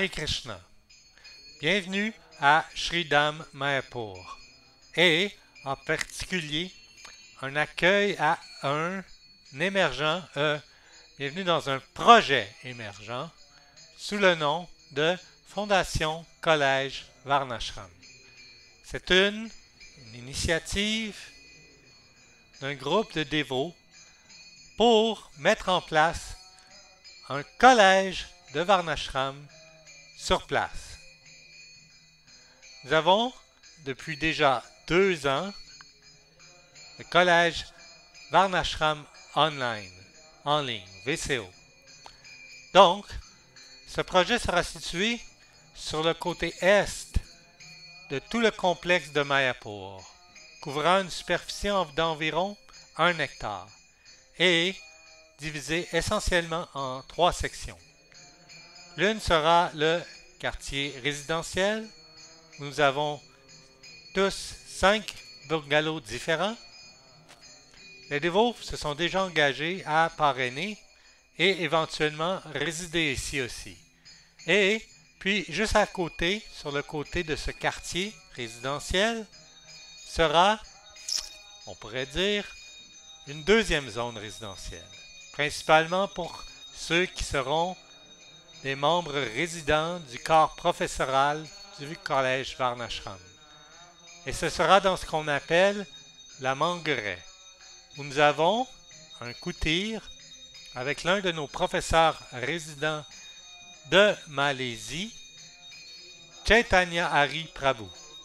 Hare Krishna. Bienvenue à Sridham Mayapur et en particulier un accueil à un émergent, bienvenue dans un projet émergent sous le nom de Fondation Collège Varnashram. C'est une initiative d'un groupe de dévots pour mettre en place un collège de Varnashram sur place. Nous avons, depuis déjà 2 ans, le collège Varnashram Online, en ligne, VCO. Donc, ce projet sera situé sur le côté est de tout le complexe de Mayapur, couvrant une superficie d'environ 1 hectare et divisé essentiellement en 3 sections. L'une sera le quartier résidentiel, où nous avons tous 5 bungalows différents. Les dévots se sont déjà engagés à parrainer et éventuellement résider ici aussi. Et puis, juste à côté, sur le côté de ce quartier résidentiel, sera, on pourrait dire, une deuxième zone résidentielle, principalement pour ceux qui seront des membres résidents du corps professoral du collège Varnashram. Et ce sera dans ce qu'on appelle la Manguerai, où nous avons un kutir avec l'un de nos professeurs résidents de Malaisie, Chaitanya Hari Prabhu,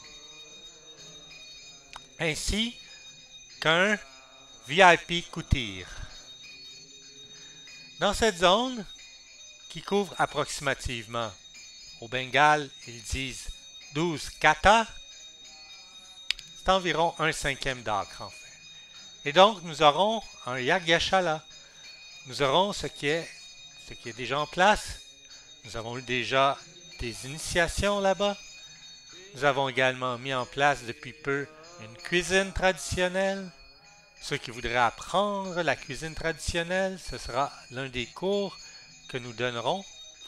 ainsi qu'un VIP kutir. Dans cette zone, qui couvre approximativement, au Bengale, ils disent 12 kata, c'est environ 1/5 d'acre en fait. Et donc, nous aurons un Yagyashala. Nous aurons ce qui est déjà en place. Nous avons eu déjà des initiations là-bas. Nous avons également mis en place depuis peu une cuisine traditionnelle. Ceux qui voudraient apprendre la cuisine traditionnelle, ce sera l'un des cours que nous donnerons.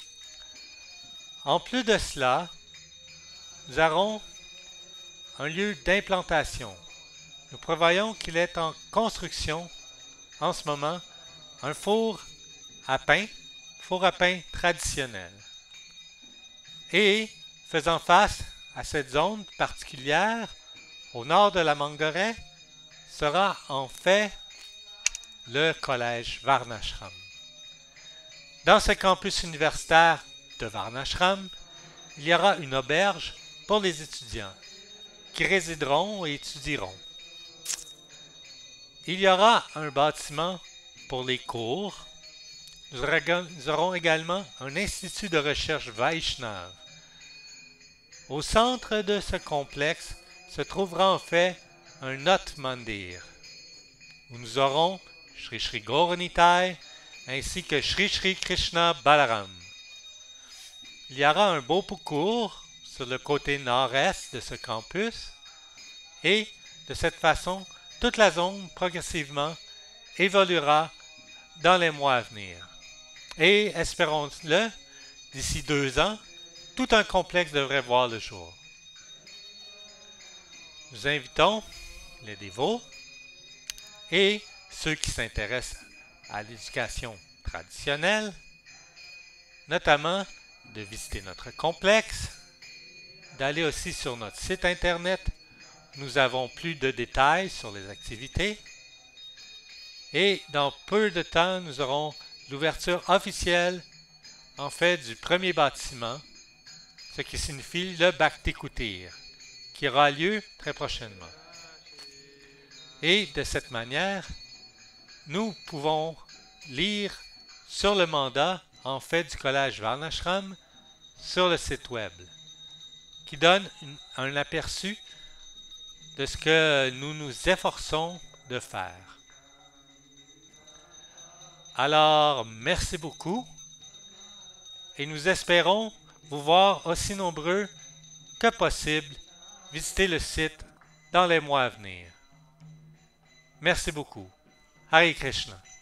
En plus de cela, nous aurons un lieu d'implantation. Nous prévoyons qu'il est en construction en ce moment un four à pain traditionnel. Et faisant face à cette zone particulière, au nord de la Manguerai, sera en fait le collège Varnashram. Dans ce campus universitaire de Varnashram, il y aura une auberge pour les étudiants qui résideront et étudieront. Il y aura un bâtiment pour les cours. Nous aurons également un institut de recherche Vaishnav. Au centre de ce complexe se trouvera en fait un Nath Mandir, où nous aurons Shri Shri Gauranitai ainsi que Shri Shri Krishna Balaram. Il y aura un beau parcours sur le côté nord-est de ce campus et de cette façon, toute la zone progressivement évoluera dans les mois à venir. Et espérons-le, d'ici 2 ans, tout un complexe devrait voir le jour. Nous invitons les dévots et ceux qui s'intéressent à l'éducation traditionnelle, notamment de visiter notre complexe, d'aller aussi sur notre site internet. Nous avons plus de détails sur les activités. Et dans peu de temps, nous aurons l'ouverture officielle, en fait, du premier bâtiment, ce qui signifie le Bhakti Kutir, qui aura lieu très prochainement. Et de cette manière, nous pouvons lire sur le mandat, en fait, du collège Varnashram sur le site web, qui donne un aperçu de ce que nous nous efforçons de faire. Alors, merci beaucoup et nous espérons vous voir aussi nombreux que possible visiter le site dans les mois à venir. Merci beaucoup. Hare Krishna.